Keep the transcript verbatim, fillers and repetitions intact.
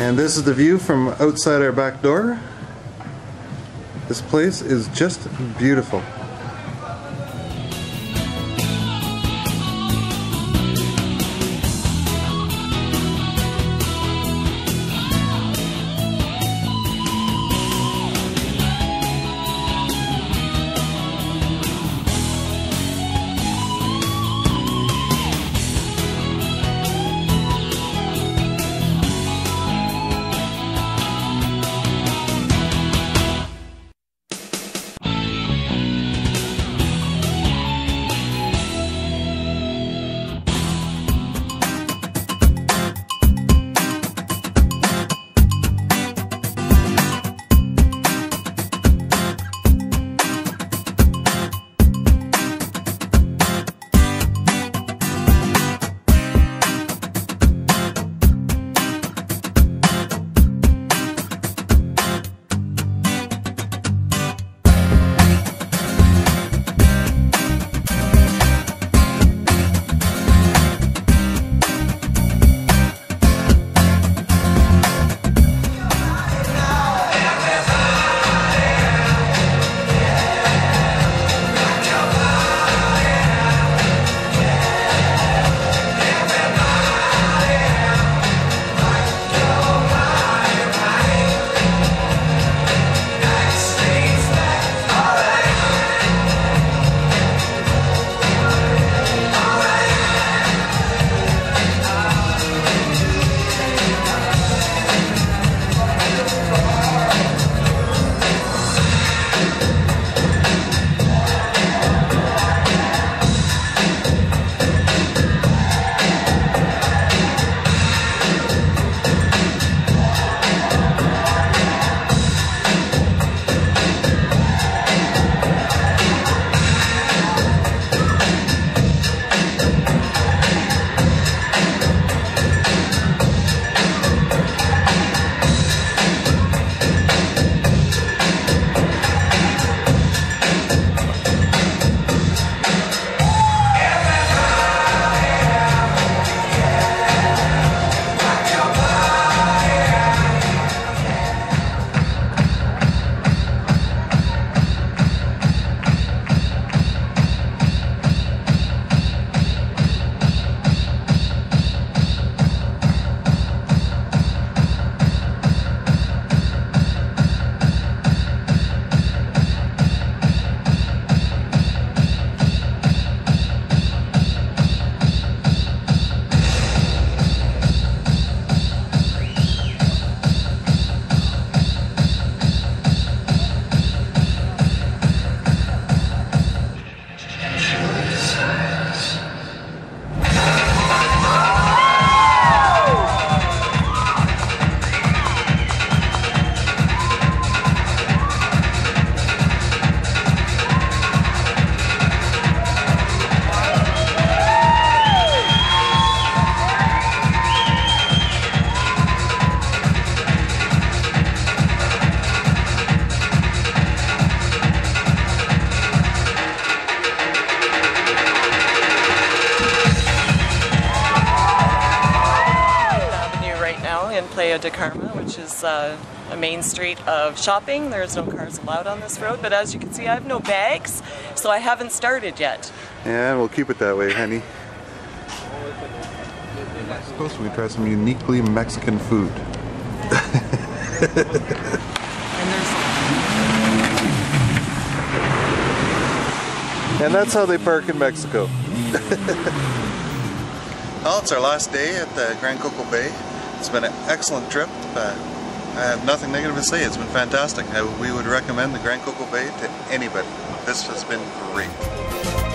And this is the view from outside our back door. This place is just beautiful. In Playa del Carmen, which is uh, a main street of shopping. There's no cars allowed on this road, but as you can see, I have no bags, so I haven't started yet. Yeah, we'll keep it that way, honey. Supposed we try some uniquely Mexican food. And that's how they park in Mexico. Well, it's our last day at the Grand Coco Bay. It's been an excellent trip. Uh, I have nothing negative to say. It's been fantastic. I, we would recommend the Grand Coco Bay to anybody. This has been great.